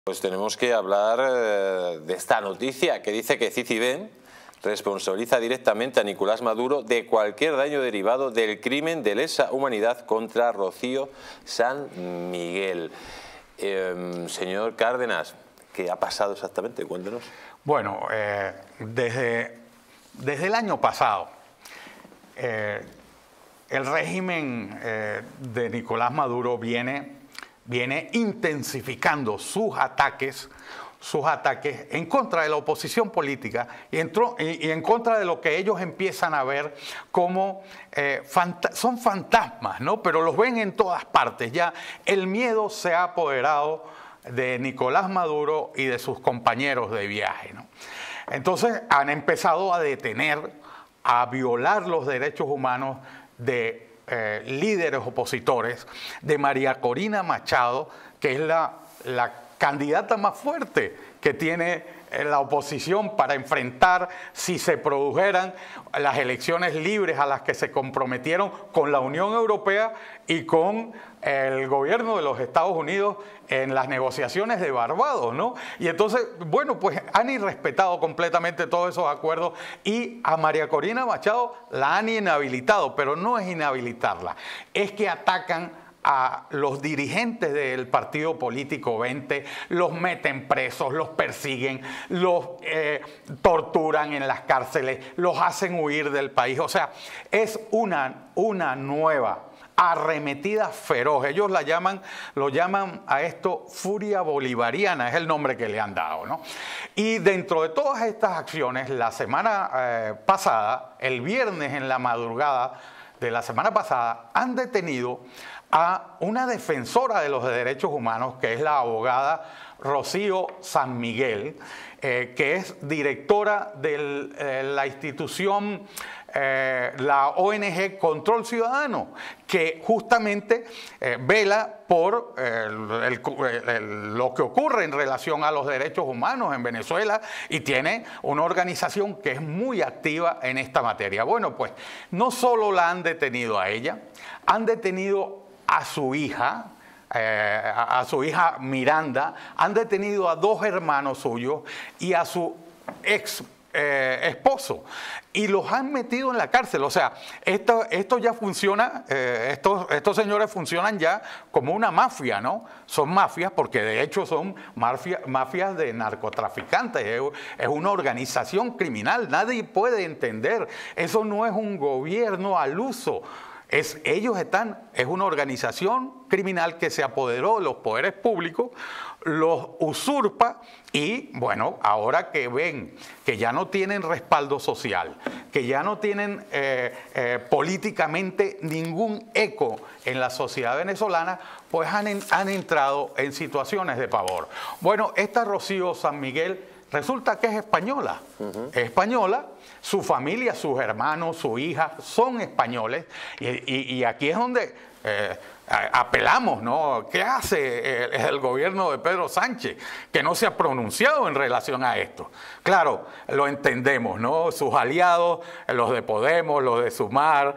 Pues tenemos que hablar de esta noticia que dice que Cicibén responsabiliza directamente a Nicolás Maduro de cualquier daño derivado del crimen de lesa humanidad contra Rocío San Miguel. Señor Cárdenas, ¿qué ha pasado exactamente? Cuéntenos. Bueno, desde el año pasado, el régimen de Nicolás Maduro viene intensificando sus ataques en contra de la oposición política y en contra de lo que ellos empiezan a ver como son fantasmas, ¿no? Pero los ven en todas partes. Ya el miedo se ha apoderado de Nicolás Maduro y de sus compañeros de viaje, ¿no? Entonces han empezado a detener, a violar los derechos humanos de líderes opositores, de María Corina Machado, que es la candidata más fuerte que tiene la oposición para enfrentar, si se produjeran las elecciones libres a las que se comprometieron con la Unión Europea y con el gobierno de los Estados Unidos en las negociaciones de Barbados, ¿no? Y entonces, bueno, pues han irrespetado completamente todos esos acuerdos y a María Corina Machado la han inhabilitado, pero no es inhabilitarla, es que atacan a los dirigentes del partido político 20, los meten presos, los persiguen, los torturan en las cárceles, los hacen huir del país. O sea, es una nueva arremetida feroz. Ellos lo llaman a esto furia bolivariana, es el nombre que le han dado, ¿no? Y dentro de todas estas acciones, la semana pasada, el viernes en la madrugada de la semana pasada, han detenido a una defensora de los derechos humanos, que es la abogada Rocío San Miguel, que es directora de la institución, la ONG Control Ciudadano, que justamente vela por lo que ocurre en relación a los derechos humanos en Venezuela y tiene una organización que es muy activa en esta materia. Bueno, pues no solo la han detenido a ella, han detenido a su hija Miranda, han detenido a dos hermanos suyos y a su ex esposo y los han metido en la cárcel. O sea, esto ya funciona, estos señores funcionan ya como una mafia, ¿no? Son mafias porque de hecho son mafias de narcotraficantes, es una organización criminal, nadie puede entender, eso no es un gobierno al uso. Es una organización criminal que se apoderó de los poderes públicos, los usurpa y, bueno, ahora que ven que ya no tienen respaldo social, que ya no tienen políticamente ningún eco en la sociedad venezolana, pues han entrado en situaciones de pavor. Bueno, esta Rocío San Miguel resulta que es española, es española, su familia, sus hermanos, su hija son españoles y aquí es donde apelamos, ¿no? ¿Qué hace el gobierno de Pedro Sánchez que no se ha pronunciado en relación a esto? Claro, lo entendemos, ¿no? Sus aliados, los de Podemos, los de Sumar,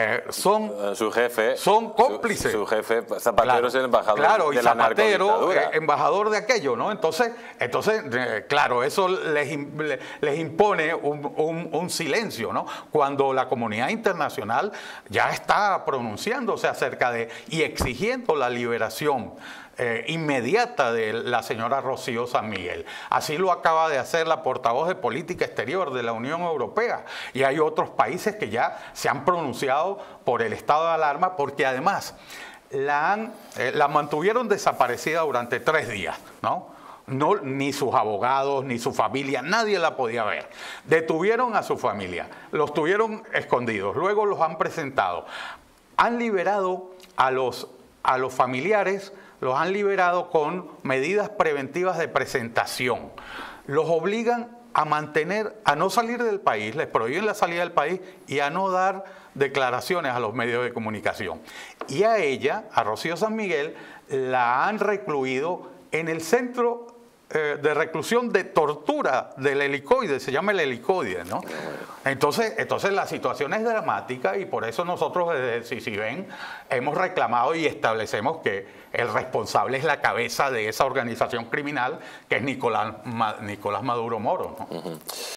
son cómplices. Su jefe Zapatero, claro, es el embajador, claro, de la Zapatero, embajador de aquello, ¿no? Entonces claro, eso les impone un silencio, ¿no? Cuando la comunidad internacional ya está pronunciándose acerca y exigiendo la liberación inmediata de la señora Rocío San Miguel. Así lo acaba de hacer la portavoz de Política Exterior de la Unión Europea y hay otros países que ya se han pronunciado por el estado de alarma porque además la mantuvieron desaparecida durante 3 días, ¿no? Ni sus abogados, ni su familia, nadie la podía ver. Detuvieron a su familia, los tuvieron escondidos, luego los han presentado. Han liberado a los familiares, los han liberado con medidas preventivas de presentación. Los obligan a no salir del país, les prohíben la salida del país y a no dar declaraciones a los medios de comunicación. Y a ella, a Rocío San Miguel, la han recluido en el centro de reclusión de tortura del helicoide, se llama el helicoide, ¿no? Entonces la situación es dramática y por eso nosotros desde CICIBEN hemos reclamado y establecemos que el responsable es la cabeza de esa organización criminal que es Nicolás Maduro Moro, ¿no?